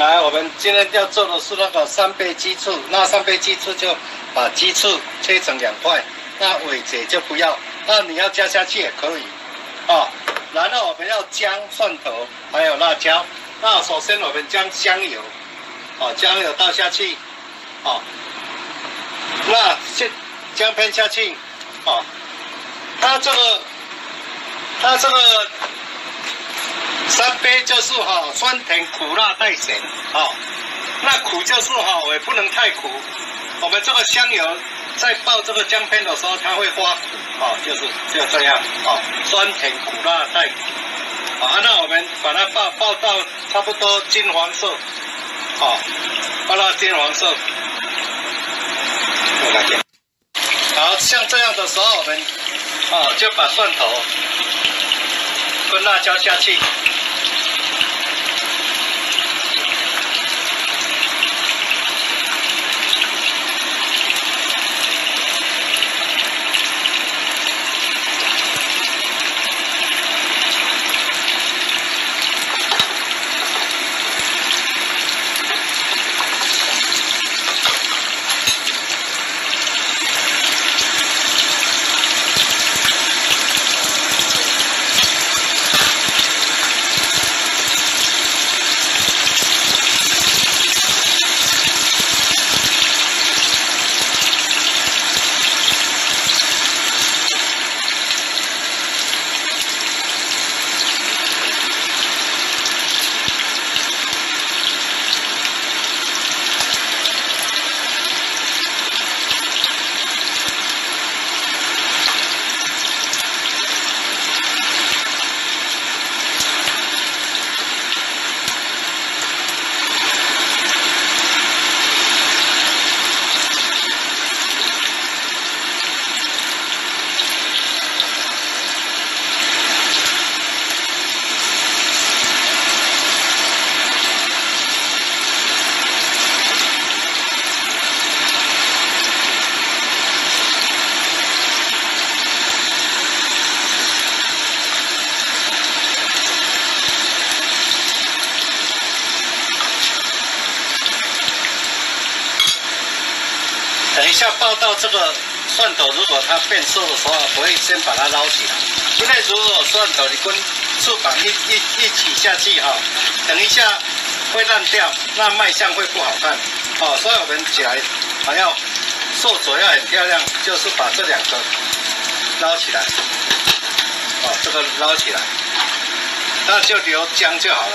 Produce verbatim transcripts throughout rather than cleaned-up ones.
来，我们今天要做的是那个三杯鸡翅，那三杯鸡翅就把鸡翅切成两块，那尾节就不要，那你要加下去也可以，啊，然后我们要姜、蒜头还有辣椒，那首先我们将香油，啊，香油倒下去，啊，那先姜片下去，啊，它这个，它这个。三杯就是哈、哦、酸甜苦辣带咸，哦，那苦就是哈、哦、也不能太苦。我们这个香油在爆这个姜片的时候，它会发苦，哦，就是就这样，哦，酸甜苦辣带苦，啊，那我们把它爆爆到差不多金黄色，哦，爆到金黄色。好，像这样的时候，我们哦就把蒜头跟辣椒下去。等一下爆到这个蒜头，如果它变色的时候，我会先把它捞起来。因为如果蒜头你跟翅膀一一一起下去哈、哦，等一下会烂掉，那卖相会不好看。哦，所以我们起来还要受左要很漂亮，就是把这两个捞起来。哦，这个捞起来，那就留姜就好了。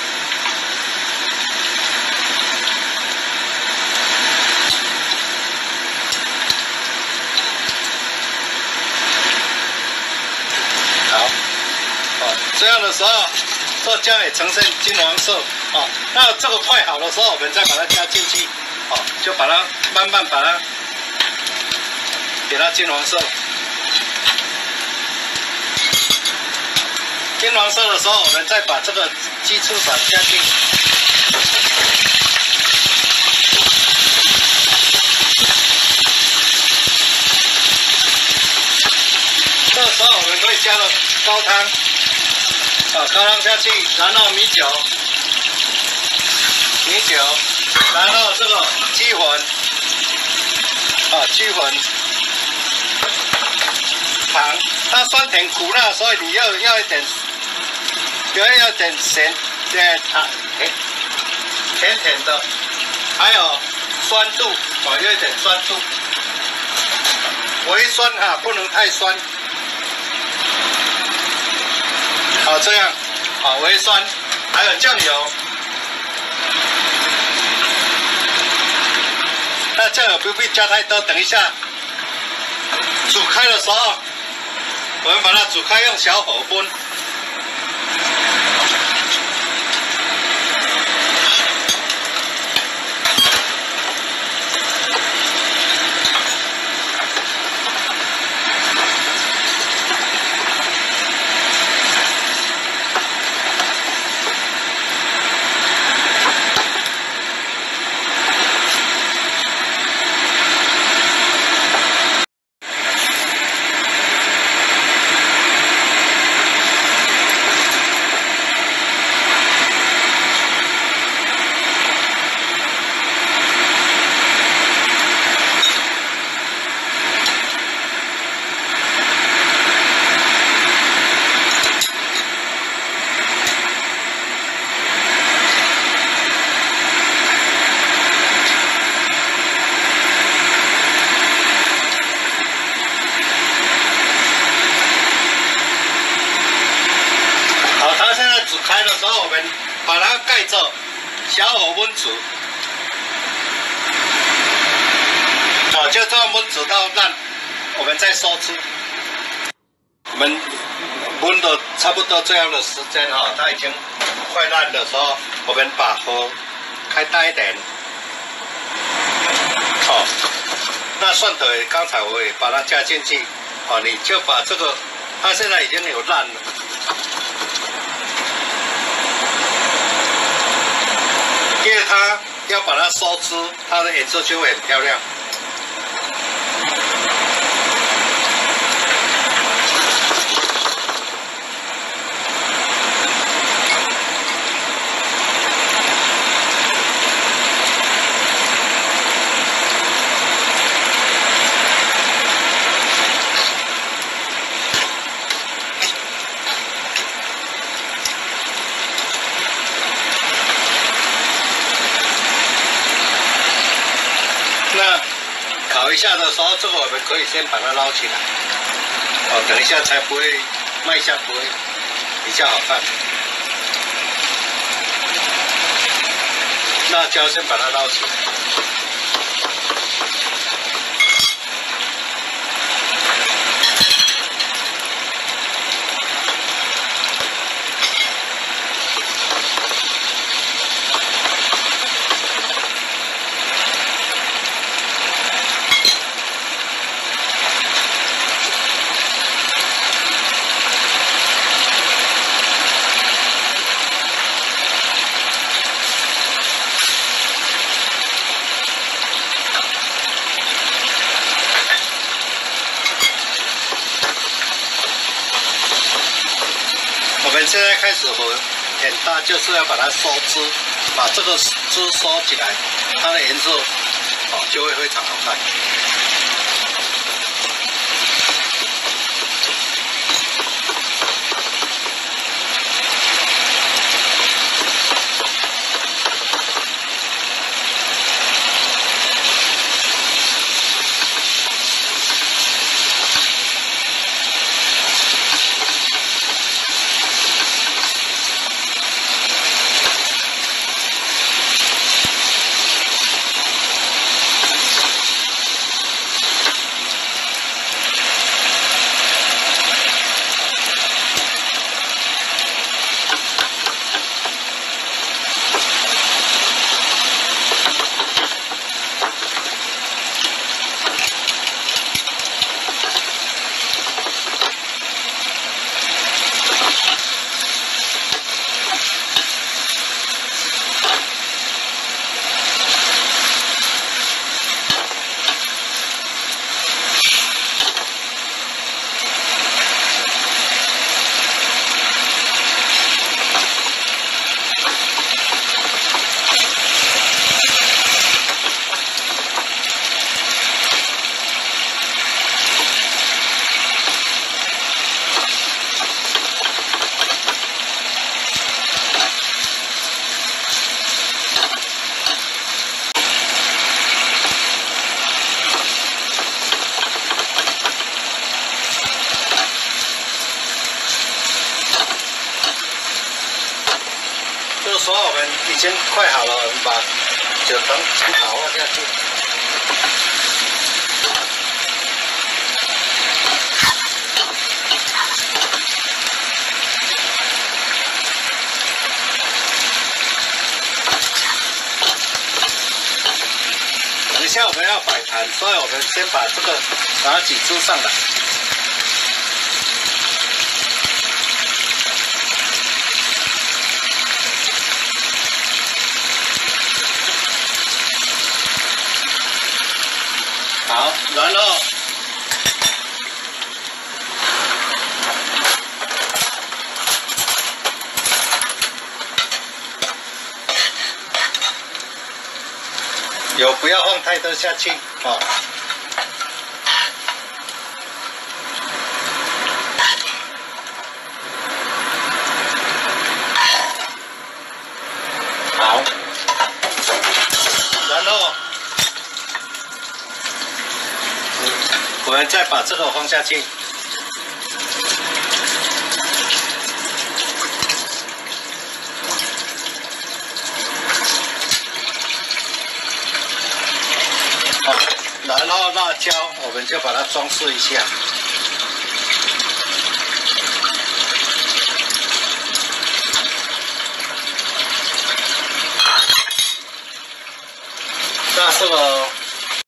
这样的时候，这姜也呈现金黄色，哦，那这个快好的时候，我们再把它加进去，哦，就把它慢慢把它给它金黄色。金黄色的时候，我们再把这个鸡翅板下去。这时候我们会加了高汤。啊，高汤下去，然后米酒，米酒，然后这个鸡魂，啊，鸡魂，糖，它酸甜苦辣，所以你要要一点，要要点咸，对，糖，甜，甜甜的，还有酸度，哦，要一点酸度，微酸哈、啊，不能太酸。好，这样，好，微酸，还有酱油。那酱油不必加太多，等一下煮开的时候，我们把它煮开，用小火煸。 小火焖煮，好，就这样焖煮到烂，我们再收汁。我们焖的差不多这样的时间哈，它已经快烂的时候，我们把火开大一点。好，那蒜头刚才我也把它加进去，好，你就把这个，它现在已经有烂了。 因为它要把它收汁，它的颜色就会很漂亮。那烤一下的时候，这个我们可以先把它捞起来，哦，等一下才不会卖相不会比较好看。辣椒先把它捞起来。 我们现在开始火很大，就是要把它收汁，把这个汁收起来，它的颜色哦就会非常好看。这个时候我们已经快好了，我们把酒藤炒放下去。等一下我们要摆盘，所以我们先把这个把它挤出上来。 好，然后油不要放太多下去哦。好，然后。 我们再把这个放下去， 辣椒，我们就把它装饰一下。那这个